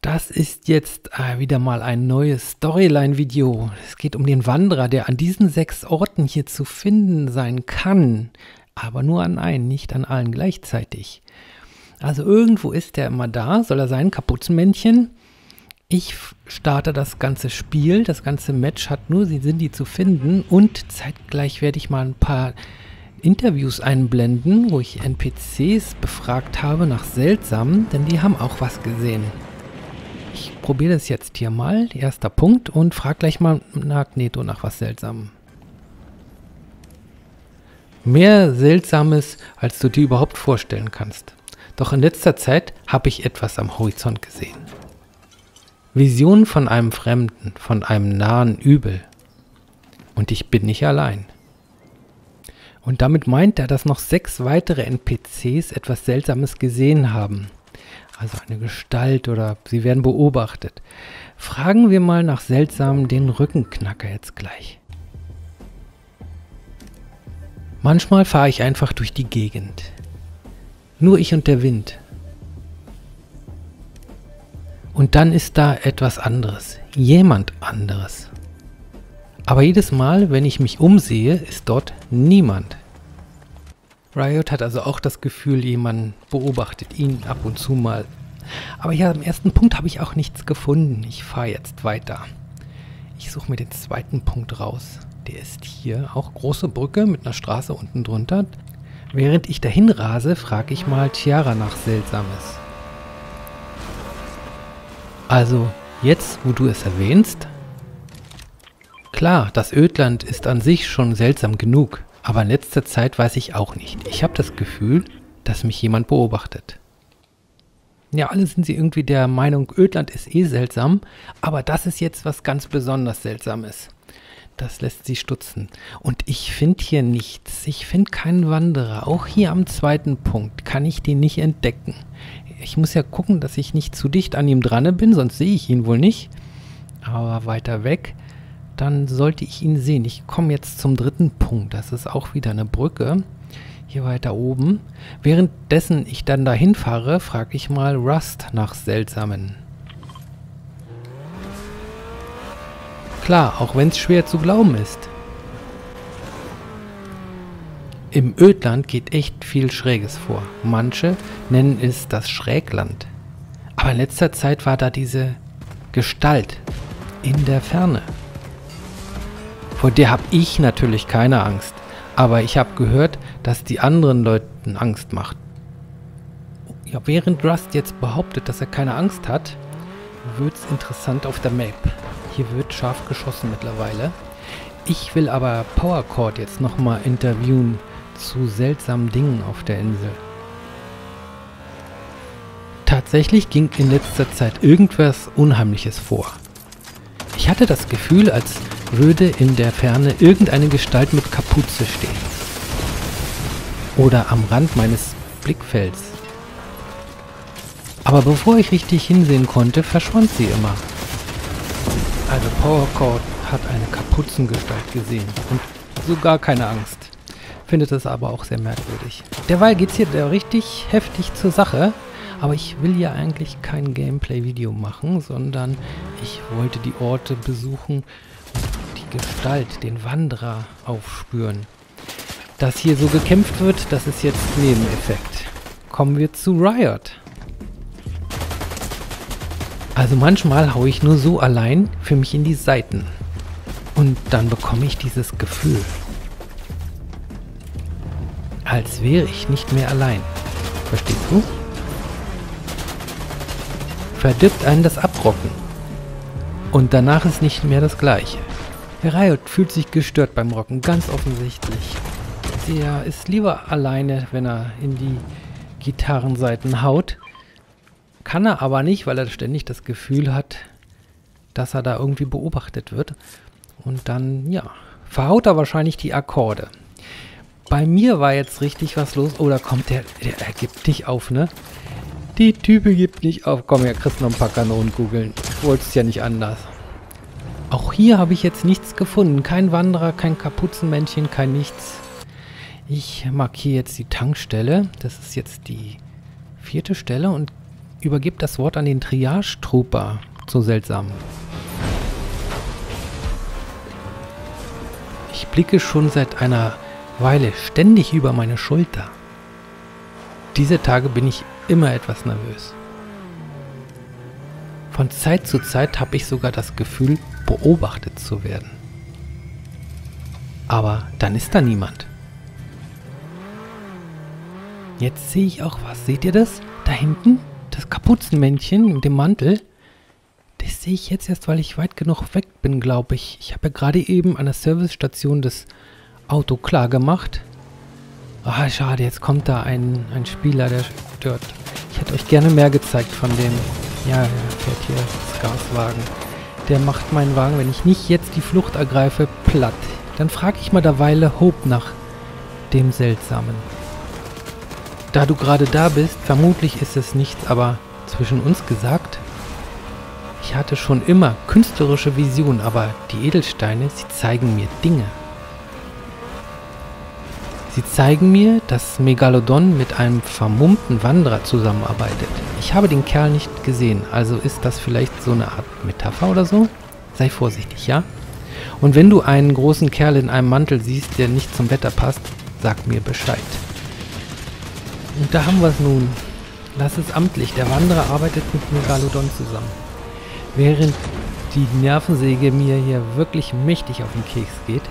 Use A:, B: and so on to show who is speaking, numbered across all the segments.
A: Das ist jetzt wieder mal ein neues Storyline-Video. Es geht um den Wanderer, der an diesen 6 Orten hier zu finden sein kann. Aber nur an einen, nicht an allen gleichzeitig. Also irgendwo ist der immer da, soll er sein, Kapuzenmännchen. Ich starte das ganze Spiel, das ganze Match hat nur die zu finden. Und zeitgleich werde ich mal ein paar Interviews einblenden, wo ich NPCs befragt habe nach Seltsamen, denn die haben auch was gesehen. Ich probiere das jetzt hier mal, erster Punkt, und frage gleich mal Magneto nach was Seltsamem. Mehr Seltsames, als du dir überhaupt vorstellen kannst. Doch in letzter Zeit habe ich etwas am Horizont gesehen. Visionen von einem Fremden, von einem nahen Übel. Und ich bin nicht allein. Und damit meint er, dass noch 6 weitere NPCs etwas Seltsames gesehen haben. Also eine Gestalt oder sie werden beobachtet. Fragen wir mal nach Seltsamen den Rückenknacker jetzt gleich. Manchmal fahre ich einfach durch die Gegend. Nur ich und der Wind. Und dann ist da etwas anderes. Jemand anderes. Aber jedes Mal, wenn ich mich umsehe, ist dort niemand. Riot hat also auch das Gefühl, jemand beobachtet ihn ab und zu mal. Aber hier am ersten Punkt habe ich auch nichts gefunden. Ich fahre jetzt weiter. Ich suche mir den zweiten Punkt raus. Der ist hier, auch große Brücke mit einer Straße unten drunter. Während ich dahin rase, frage ich mal Tiara nach Seltsames. Also, jetzt, wo du es erwähnst. Klar, das Ödland ist an sich schon seltsam genug. Aber in letzter Zeit weiß ich auch nicht. Ich habe das Gefühl, dass mich jemand beobachtet. Ja, alle sind sie irgendwie der Meinung, Ödland ist eh seltsam, aber das ist jetzt was ganz besonders Seltsames. Das lässt sie stutzen. Und ich finde hier nichts. Ich finde keinen Wanderer. Auch hier am zweiten Punkt kann ich den nicht entdecken. Ich muss ja gucken, dass ich nicht zu dicht an ihm dran bin, sonst sehe ich ihn wohl nicht. Aber weiter weg, dann sollte ich ihn sehen. Ich komme jetzt zum dritten Punkt. Das ist auch wieder eine Brücke. Hier weiter oben. Währenddessen ich dann dahin fahre, frage ich mal Rust nach Seltsamen. Klar, auch wenn es schwer zu glauben ist. Im Ödland geht echt viel Schräges vor. Manche nennen es das Schrägland. Aber in letzter Zeit war da diese Gestalt in der Ferne. Vor der habe ich natürlich keine Angst. Aber ich habe gehört, dass die anderen Leuten Angst macht. Ja, während Rust jetzt behauptet, dass er keine Angst hat, wird es interessant auf der Map. Hier wird scharf geschossen mittlerweile. Ich will aber Powercord jetzt nochmal interviewen zu seltsamen Dingen auf der Insel. Tatsächlich ging in letzter Zeit irgendwas Unheimliches vor. Ich hatte das Gefühl, als würde in der Ferne irgendeine Gestalt mit Kapuze stehen. Oder am Rand meines Blickfelds. Aber bevor ich richtig hinsehen konnte, verschwand sie immer. Also Powercord hat eine Kapuzengestalt gesehen und sogar keine Angst. Findet es aber auch sehr merkwürdig. Derweil geht es hier richtig heftig zur Sache. Aber ich will ja eigentlich kein Gameplay-Video machen, sondern ich wollte die Orte besuchen, die Gestalt, den Wanderer aufspüren. Dass hier so gekämpft wird, das ist jetzt Nebeneffekt. Kommen wir zu Riot. Also manchmal haue ich nur so allein für mich in die Seiten. Und dann bekomme ich dieses Gefühl. Als wäre ich nicht mehr allein. Verstehst du? Verdirbt einen das Abrocken. Und danach ist nicht mehr das Gleiche. Der Riot fühlt sich gestört beim Rocken, ganz offensichtlich. Der ist lieber alleine, wenn er in die Gitarrensaiten haut. Kann er aber nicht, weil er ständig das Gefühl hat, dass er da irgendwie beobachtet wird. Und dann, ja, verhaut er wahrscheinlich die Akkorde. Bei mir war jetzt richtig was los. Oh, da kommt der gibt nicht auf, ne? Die Type gibt nicht auf. Komm, ja, kriegst noch ein paar Kanonenkugeln. Ich wollte es ja nicht anders. Auch hier habe ich jetzt nichts gefunden. Kein Wanderer, kein Kapuzenmännchen, kein nichts. Ich markiere jetzt die Tankstelle. Das ist jetzt die 4. Stelle und übergebe das Wort an den Triage-Trooper. So seltsam. Ich blicke schon seit einer Weile ständig über meine Schulter. Diese Tage bin ich immer etwas nervös. Von Zeit zu Zeit habe ich sogar das Gefühl, beobachtet zu werden. Aber dann ist da niemand. Jetzt sehe ich auch was. Seht ihr das? Da hinten? Das Kapuzenmännchen mit dem Mantel? Das sehe ich jetzt erst, weil ich weit genug weg bin, glaube ich. Ich habe ja gerade eben an der Servicestation das Auto klar gemacht. Ah, schade, jetzt kommt da ein Spieler, der stört. Ich hätte euch gerne mehr gezeigt von dem. Ja, er fährt hier das Gaswagen. Der macht meinen Wagen, wenn ich nicht jetzt die Flucht ergreife, platt. Dann frage ich mal derweile Hope nach dem Seltsamen. Da du gerade da bist, vermutlich ist es nichts, aber zwischen uns gesagt, ich hatte schon immer künstlerische Visionen, aber die Edelsteine, sie zeigen mir Dinge. Sie zeigen mir, dass Megalodon mit einem vermummten Wanderer zusammenarbeitet. Ich habe den Kerl nicht gesehen, also ist das vielleicht so eine Art Metapher oder so? Sei vorsichtig, ja? Und wenn du einen großen Kerl in einem Mantel siehst, der nicht zum Wetter passt, sag mir Bescheid. Und da haben wir es nun. Lass es amtlich. Der Wanderer arbeitet mit Megalodon zusammen. Während die Nervensäge mir hier wirklich mächtig auf den Keks geht.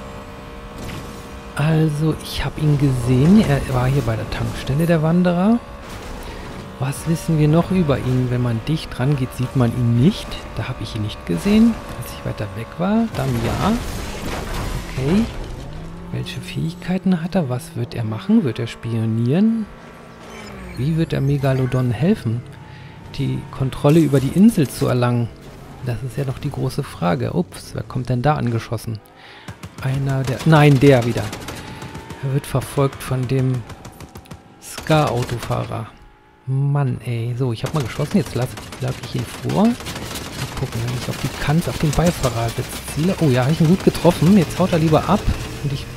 A: Also, ich habe ihn gesehen. Er war hier bei der Tankstelle, der Wanderer. Was wissen wir noch über ihn? Wenn man dicht dran geht, sieht man ihn nicht. Da habe ich ihn nicht gesehen. Als ich weiter weg war, dann ja. Okay. Welche Fähigkeiten hat er? Was wird er machen? Wird er spionieren? Wie wird er Megalodon helfen, die Kontrolle über die Insel zu erlangen? Das ist ja doch die große Frage. Ups, wer kommt denn da angeschossen? Einer der... Nein, der wieder. Er wird verfolgt von dem Ska-Autofahrer. Mann, ey. So, ich habe mal geschossen. Jetzt lasse ich ihn vor. Mal gucken, wenn ich auf die Kante, auf den Beifahrersitz ziele. Oh ja, habe ich ihn gut getroffen. Jetzt haut er lieber ab. Und ich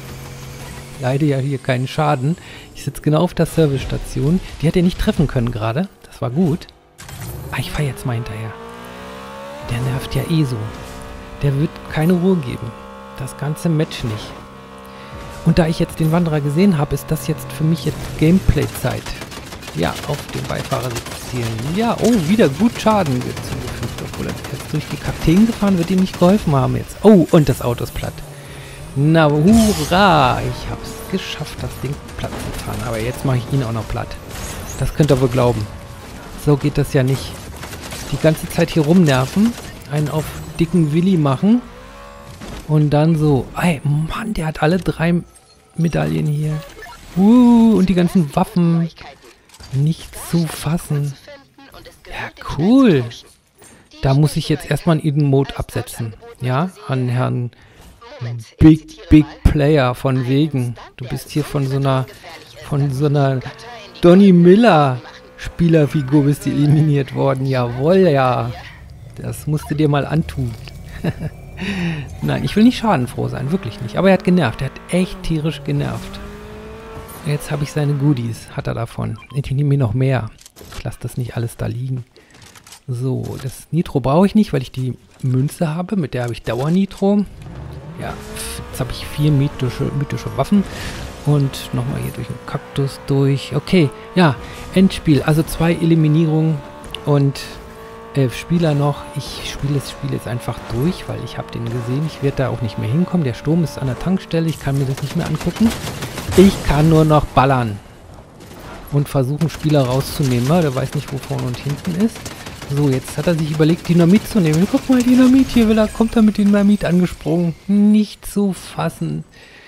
A: leide ja hier keinen Schaden. Ich sitze genau auf der Servicestation. Die hat er nicht treffen können gerade. Das war gut. Ah, ich fahre jetzt mal hinterher. Der nervt ja eh so. Der wird keine Ruhe geben. Das ganze Match nicht. Und da ich jetzt den Wanderer gesehen habe, ist das jetzt für mich jetzt Gameplay-Zeit. Ja, auf den Beifahrersitz zielen. Ja, oh, wieder gut Schaden zugefügt. Obwohl er jetzt durch die Kakteen gefahren wird, ihm nicht geholfen haben jetzt. Oh, und das Auto ist platt. Na, hurra! Ich habe es geschafft, das Ding platt zu fahren. Aber jetzt mache ich ihn auch noch platt. Das könnt ihr wohl glauben. So geht das ja nicht. Die ganze Zeit hier rumnerven, einen auf dicken Willi machen und dann so, ey, Mann, der hat alle 3 Medaillen hier. Und die ganzen Waffen. Nicht zu fassen. Ja, cool. Da muss ich jetzt erstmal einen Eden Mode absetzen. Ja, an Herrn Big Player von wegen. Du bist hier von so einer Donny Miller Spielerfigur bist du eliminiert worden. Jawohl, ja. Das musst du dir mal antun. Nein, ich will nicht schadenfroh sein, wirklich nicht. Aber er hat genervt, er hat echt tierisch genervt. Jetzt habe ich seine Goodies, hat er davon. Ich nehme mir noch mehr. Ich lasse das nicht alles da liegen. So, das Nitro brauche ich nicht, weil ich die Münze habe. Mit der habe ich Dauernitro. Ja, jetzt habe ich 4 mythische Waffen. Und nochmal hier durch den Kaktus durch. Okay, ja, Endspiel. Also 2 Eliminierungen und 11 Spieler noch. Ich spiele das Spiel jetzt einfach durch, weil ich habe den gesehen. Ich werde da auch nicht mehr hinkommen. Der Sturm ist an der Tankstelle. Ich kann mir das nicht mehr angucken. Ich kann nur noch ballern. Und versuchen, Spieler rauszunehmen. Der weiß nicht, wo vorne und hinten ist. So, jetzt hat er sich überlegt, Dynamit zu nehmen. Guck mal, Dynamit hier kommt er mit Dynamit angesprungen. Nicht zu fassen.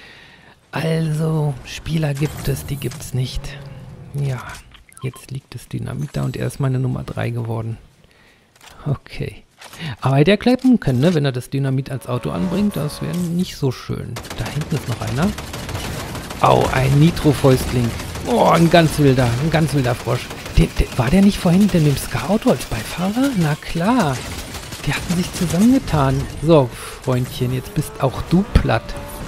A: Also, Spieler gibt es, die gibt es nicht. Ja, jetzt liegt das Dynamit da und er ist meine Nummer 3 geworden. Okay. Aber hätte er klappen können, ne? Wenn er das Dynamit als Auto anbringt, das wäre nicht so schön. Da hinten ist noch einer. Au, ein Nitro-Fäustling. Oh, ein ganz wilder Frosch. War der nicht vorhin in dem Ska-Auto als Beifahrer? Na klar. Die hatten sich zusammengetan. So, Freundchen, jetzt bist auch du platt.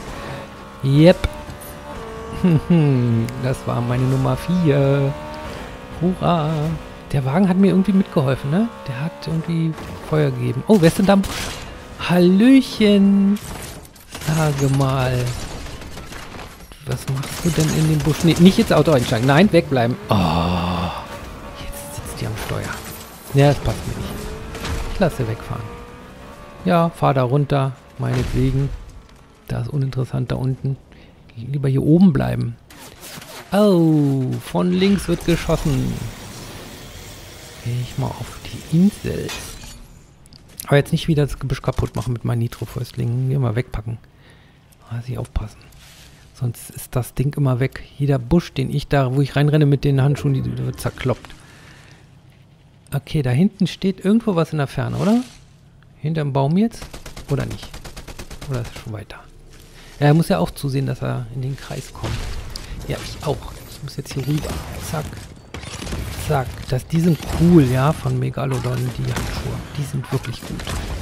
A: Yep. Das war meine Nummer 4. Hurra. Der Wagen hat mir irgendwie mitgeholfen, ne? Der hat irgendwie Feuer gegeben. Oh, wer ist denn da? Hallöchen! Sage mal. Was machst du denn in dem Busch? Nee, nicht ins Auto einsteigen. Nein, wegbleiben. Oh. Jetzt sitzt die am Steuer. Ja, das passt mir nicht. Ich lasse wegfahren. Ja, fahr da runter. Meinetwegen. Da ist uninteressant da unten. Lieber hier oben bleiben. Oh, von links wird geschossen. Gehe ich mal auf die Insel. Aber jetzt nicht wieder das Gebüsch kaputt machen mit meinen Nitro-Fäustlingen. Hier mal wegpacken. Muss ich aufpassen. Sonst ist das Ding immer weg. Jeder Busch, den ich da, wo ich reinrenne mit den Handschuhen, die wird zerkloppt. Okay, da hinten steht irgendwo was in der Ferne, oder? Hinterm Baum jetzt? Oder nicht? Oder ist er schon weiter? Ja, er muss ja auch zusehen, dass er in den Kreis kommt. Ja, ich auch. Ich muss jetzt hier rüber. Zack. Zack. Die sind cool, ja, von Megalodon, die Handschuhe. Die sind wirklich gut.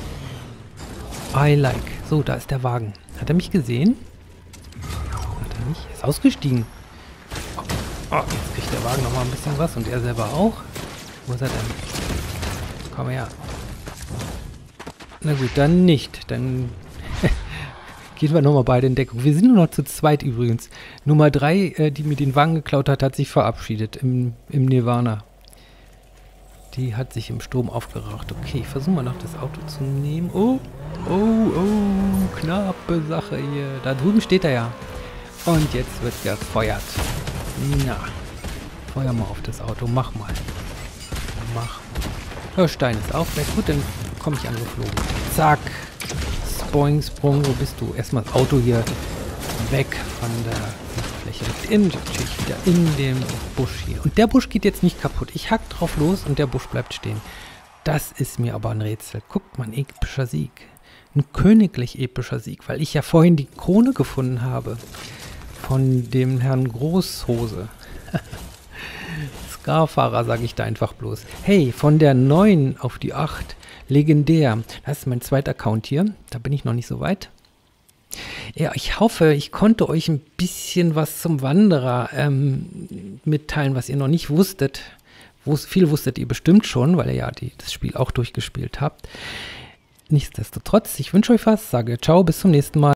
A: I like. So, da ist der Wagen. Hat er mich gesehen? Hat er nicht? Er ist ausgestiegen. Oh, jetzt kriegt der Wagen nochmal ein bisschen was und er selber auch. Wo ist er denn? Komm her. Na gut, dann nicht. Dann gehen wir nochmal beide in Deckung. Wir sind nur noch zu zweit übrigens. Nummer 3, die mir den Wagen geklaut hat, hat sich verabschiedet im Nirvana. Die hat sich im Sturm aufgeraucht. Okay, versuchen wir noch das Auto zu nehmen. Oh, knappe Sache hier. Da drüben steht er ja. Und jetzt wird gefeuert. Na, feuer mal auf das Auto. Mach mal. Der Stein ist auch weg. Gut, dann komme ich angeflogen. Zack. Boing, Sprung, wo bist du? Erstmal das Auto hier weg von der Sichtfläche. Natürlich wieder in dem Busch hier. Und der Busch geht jetzt nicht kaputt. Ich hack drauf los und der Busch bleibt stehen. Das ist mir aber ein Rätsel. Guckt mal, ein epischer Sieg. Ein königlich epischer Sieg, weil ich ja vorhin die Krone gefunden habe. Von dem Herrn Großhose. Scarfahrer, sage ich da einfach bloß. Hey, von der 9 auf die 8. Legendär. Das ist mein zweiter Account hier. Da bin ich noch nicht so weit. Ja, ich hoffe, ich konnte euch ein bisschen was zum Wanderer mitteilen, was ihr noch nicht wusstet. Viel wusstet ihr bestimmt schon, weil ihr ja das Spiel auch durchgespielt habt. Nichtsdestotrotz, ich wünsche euch was, sage ciao, bis zum nächsten Mal.